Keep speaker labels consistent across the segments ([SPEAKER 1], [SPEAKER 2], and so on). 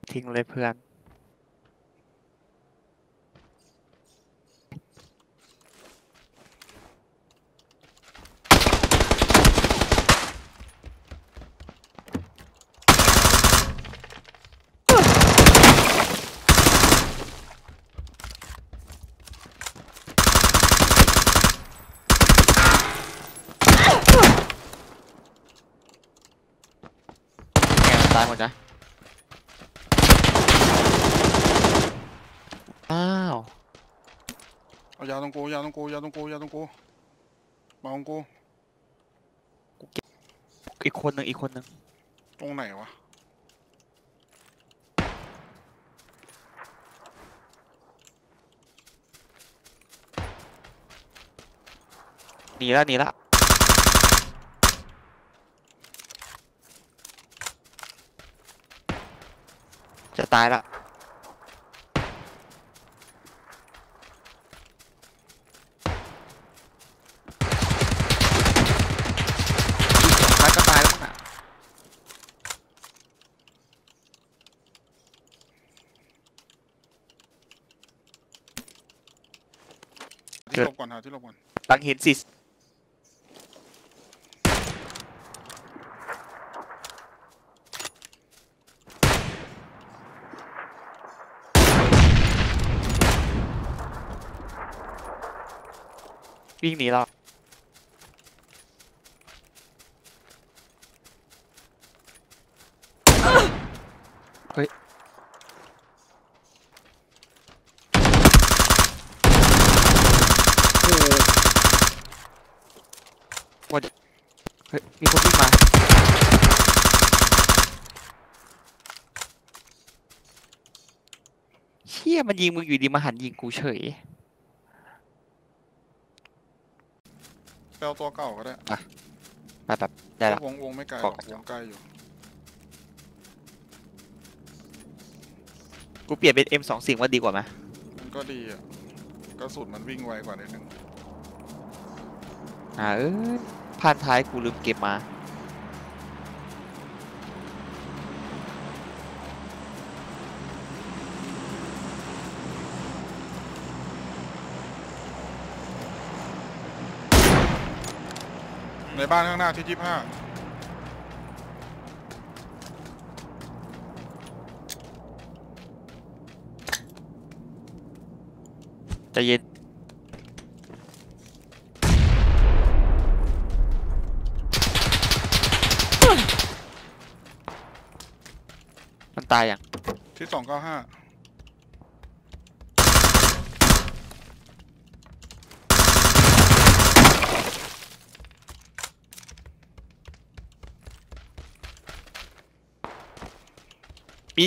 [SPEAKER 1] ทิ้งเลยเพื่อนตายหมดนะอ้าว
[SPEAKER 2] เอายาตรงกูยาตรงกูยาตรงกูยาตรงกูมาของกู
[SPEAKER 1] อีกคนหนึ่ง
[SPEAKER 2] ตรงไหนวะ
[SPEAKER 1] หนีแล้วจะตายละตายก็ตายแล้วมั้งน่ะ
[SPEAKER 2] ที่หลบก่อนหาที่หลบก่อน
[SPEAKER 1] หลังหินสิวิ่งหนีแล้วเฮ้ยโอ้โหเฮ้ยมีคนวิ่งมาเชี่ยมันยิงมึงอยู่ดีมาหันยิงกูเฉย
[SPEAKER 2] ไปเอาตัวเก่าก็ได้
[SPEAKER 1] แบบได้ละ
[SPEAKER 2] วงไม่ไกลหรอกวงใกล้อยู่
[SPEAKER 1] กูเปลี่ยนเป็น M24ว่าดีกว่าไหม
[SPEAKER 2] มันก็ดีอ่ะกระสุนมันวิ่งไวกว่านิดนึง
[SPEAKER 1] เอ้ยผ่านท้ายกูลืมเก็บมา
[SPEAKER 2] ในบ้านข้างหน้าที่25
[SPEAKER 1] ใจเย็นมันตายอย่าง
[SPEAKER 2] ที่295
[SPEAKER 1] มี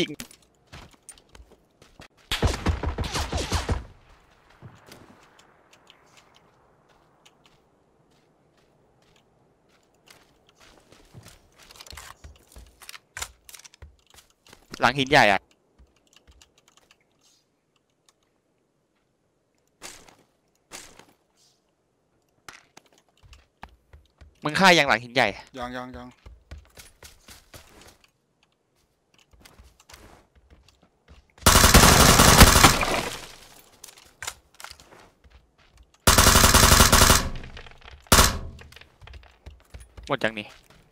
[SPEAKER 1] หลังหินใหญ่อ่ะมึงฆ่ายังหลังหินใหญ่
[SPEAKER 2] ยัง
[SPEAKER 1] หมดยังนี่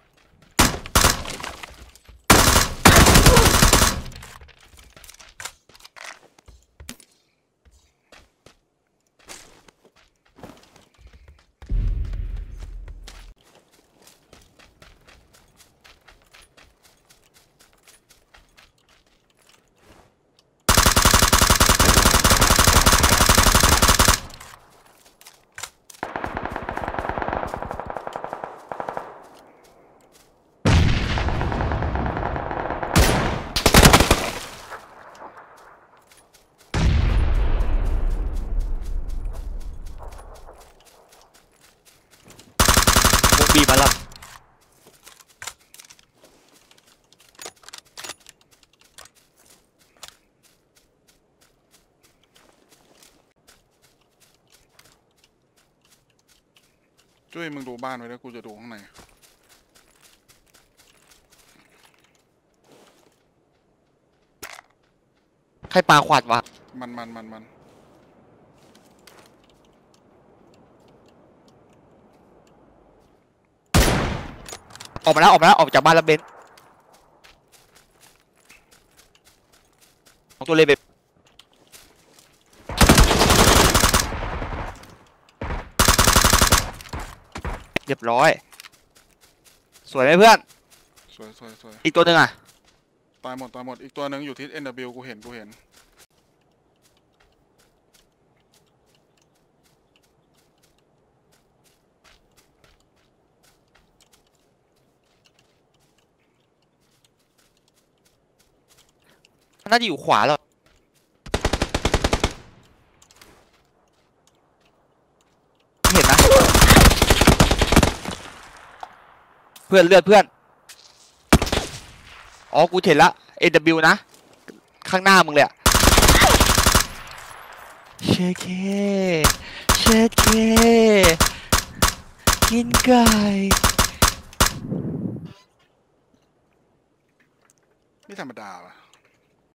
[SPEAKER 1] วงบีมาแล้ว
[SPEAKER 2] จุ้ยมึงดูบ้านไว้แล้วกูจะดูข้างใน
[SPEAKER 1] ใครปาขวานวะ
[SPEAKER 2] มัน
[SPEAKER 1] ออกมาแล้วออกจากบ้านแล้วเบนซ์ของตัวเลยเบนเรียบร้อย สวยไหมเพื่อน
[SPEAKER 2] สวย
[SPEAKER 1] อีกตัวหนึ่งอ่ะ
[SPEAKER 2] ตายหมดอีกตัวหนึ่งอยู่ที่ NW กูเห็น
[SPEAKER 1] น่าจะอยู่ขวาแล้วเห็นนะเพื่อนเลือดเพื่อนอ๋อกูเห็นละ AW นะข้างหน้ามึงเลยอะเชเคกินไก่
[SPEAKER 2] ไม่ธรรมดาว่ะ